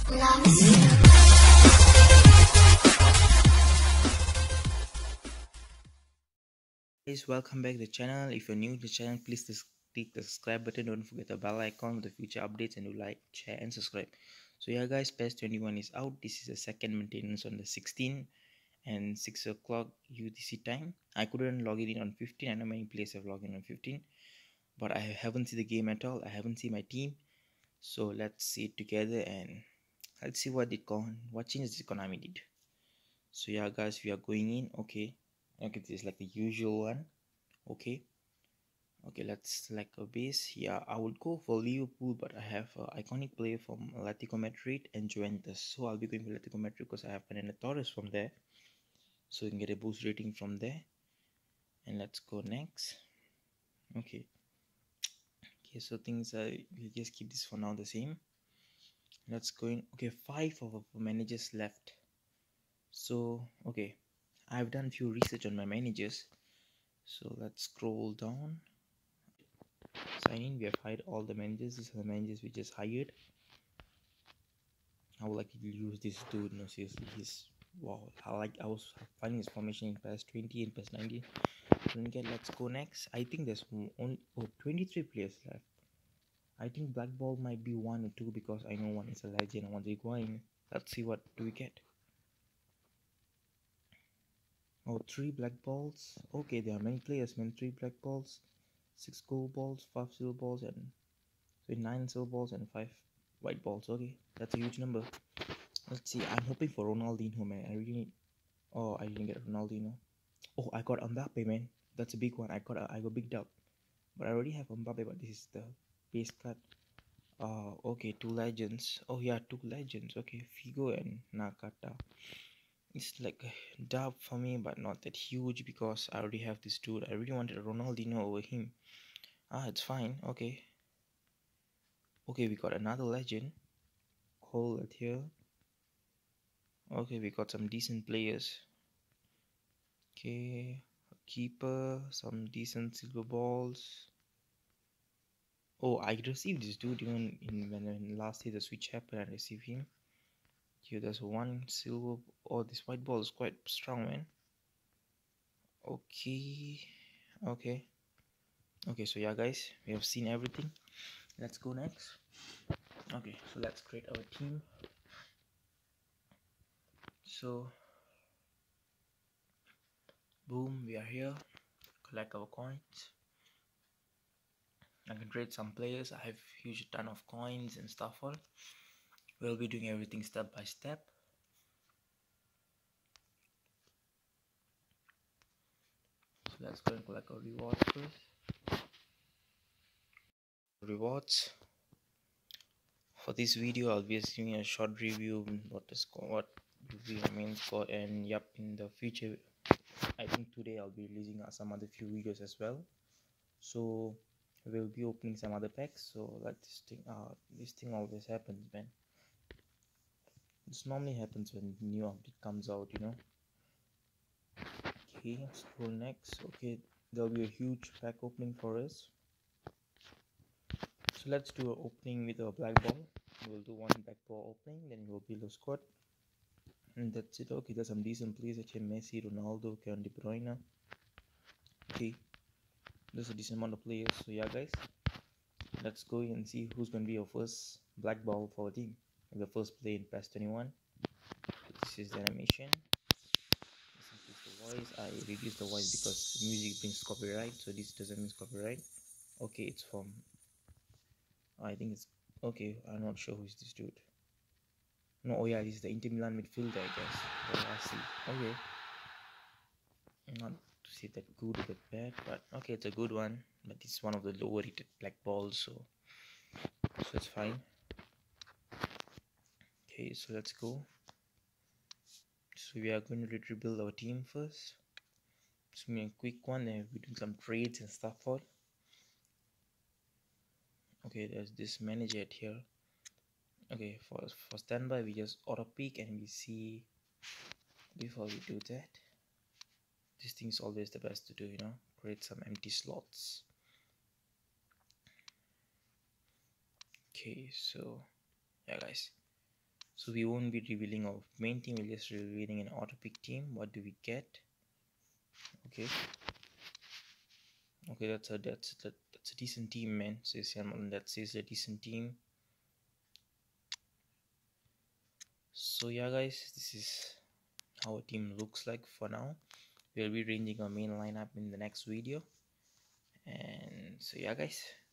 Guys, welcome back to the channel. If you're new to the channel, please click the subscribe button. Don't forget the bell icon with the future updates, and do like, share and subscribe. So yeah guys, PES 21 is out. This is the second maintenance on the 16 and 6 o'clock UTC time. I couldn't log in on 15. I know many players have logged in on 15, but I haven't seen the game at all. I haven't seen my team. So let's see it together and let's see what changes Konami did. So yeah guys, we are going in. Okay, this is like the usual one. Okay, let's select a base. Yeah, I would go for Liverpool, but I have an iconic player from Atletico Madrid and Juventus, so I'll be going for Atletico Madrid because I have Fernando Torres from there, so you can get a boost rating from there. And let's go next. Okay, so things are, we'll just keep this for now the same. Let's go in. Okay, 5 of our managers left. So okay, I've done few research on my managers, so let's scroll down. Sign in. We have hired all the managers. These are the managers we just hired. I would like to use this dude. No, seriously, he's wow. I was finding his formation in PES 20 and PES 19. Let's go next. I think there's only 23 players left. I think Black Ball might be 1 or 2 because I know one is a legend and one's a Higuain. Let's see what do we get. Oh, 3 black balls. Okay, there are many players, man. 3 black balls, 6 gold balls, 5 silver balls, and 9 silver balls and 5 white balls. Okay, that's a huge number. Let's see. I'm hoping for Ronaldinho, man. I really need. Oh, I didn't get Ronaldinho. Oh, I got Mbappe, man. That's a big one. I got big dub, but I already have Mbappe. But this is the base card. Okay, 2 legends. Oh yeah, 2 legends. Okay, Figo and Nakata. It's like a dub for me, but not that huge because I already have this dude. I really wanted Ronaldinho over him. It's fine. Okay, we got another legend. Hold it here. Okay, we got some decent players. Okay, a keeper, some decent silver balls. Oh, I received this dude even when last year the switch happened. I received him. Here, there's 1 silver. Oh, this white ball is quite strong, man. Okay. So yeah guys, we have seen everything. Let's go next. Okay, so let's create our team. So boom, we are here. Collect our coins. I can trade some players. I have huge ton of coins and stuff. All we'll be doing everything step by step. So let's go and collect our rewards first. Rewards. For this video, I'll be giving a short review what review means for, and yep, in the future, I think today I'll be releasing some other few videos as well. So we'll be opening some other packs. So like this thing always happens, man. This normally happens when new update comes out, you know. Okay, scroll next. Okay, there'll be a huge pack opening for us. So let's do an opening with a black ball. We'll do 1 black ball opening, then we'll build a squad, and that's it. Okay, there's some decent players here: Messi, Ronaldo, Kevin De Bruyne. Okay, there's a decent amount of players. So yeah guys, let's go and see who's going to be our first black ball for our team. The first play in PES 21. This is the animation. This is the voice. I reduced the voice because the music brings copyright, so this doesn't mean copyright. Okay, it's from, I think it's, okay, I'm not sure who's this dude. No, oh yeah, this is the Inter Milan midfielder, I guess. Oh, I see. Okay, not to say that good or that bad, but okay, it's a good one. But it's one of the lower rated black balls, so it's fine. Okay, so let's go. So we are going to rebuild our team first. So a quick one, then we do some trades and stuff for. Okay, there's this manager here. Okay, for standby we just auto pick and we see. Before we do that, this thing is always the best to do, you know, create some empty slots. Okay, so yeah guys, So we won't be revealing our main team, we're just revealing an auto pick team. What do we get? Okay, that's a decent team, man. So that says a decent team. So yeah guys, this is how a team looks like for now. We'll be ranging our main lineup in the next video. And so yeah guys,